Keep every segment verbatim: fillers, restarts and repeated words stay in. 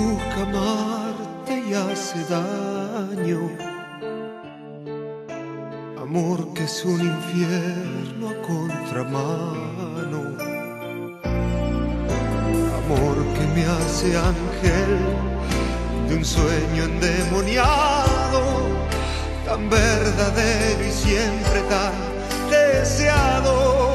busca amarte y hace daño. Amor que es un infierno a contramano. Amor que me hace ángel de un sueño endemoniado, tan verdadero y siempre tan deseado.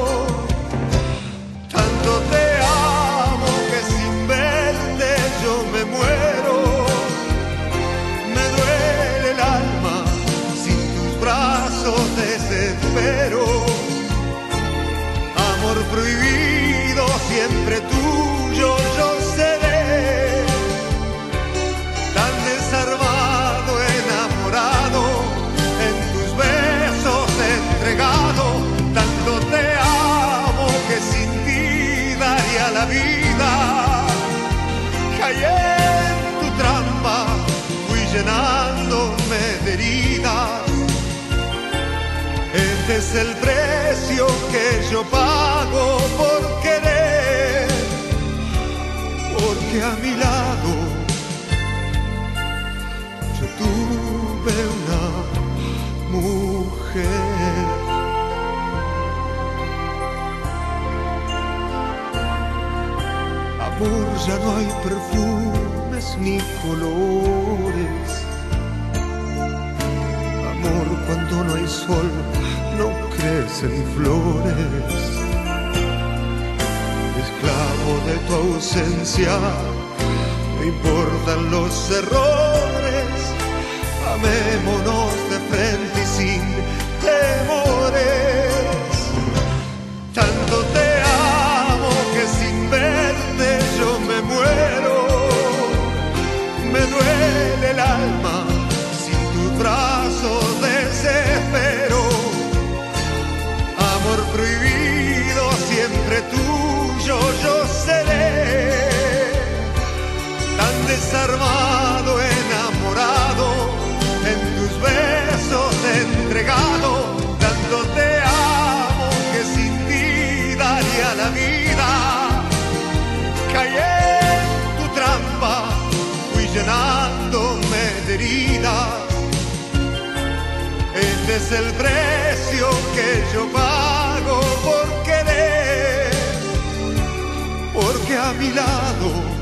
Tanto te amo que sin verte yo me muero. Me duele el alma, sin tus brazos desespero. Amor prohibido, siempre tuyo yo seré. Tan desarmado, enamorado, en tus besos entregado. Tanto te amo que sin ti daría la vida. Caí en tu trampa, fui llenándome de heridas. Este es el precio que yo pago por querer, porque a mi lado yo tuve una mujer. Amor, ya no hay perfumes ni colores. Amor, cuando no hay sol, no crecen flores. Esclavo de tu ausencia, no importan los errores. Amémonos de frente y sin temores. Tanto te amo que sin verte yo me muero. Me duele el alma, sin tus brazos desespero. Amor prohibido, siempre tuyo yo seré. Tan desarmado, enamorado, en tus besos entregado. Tanto te amo que sin ti daría la vida. Caí en tu trampa, fui llenándome de heridas. Este es el precio que yo pago por querer, porque a mi lado